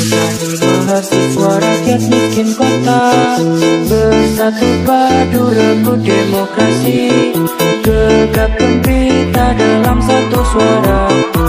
Petani mahasiswa rakyat miskin kota, bersatu padu rebut demokrasi, gegap gempita dalam satu suara.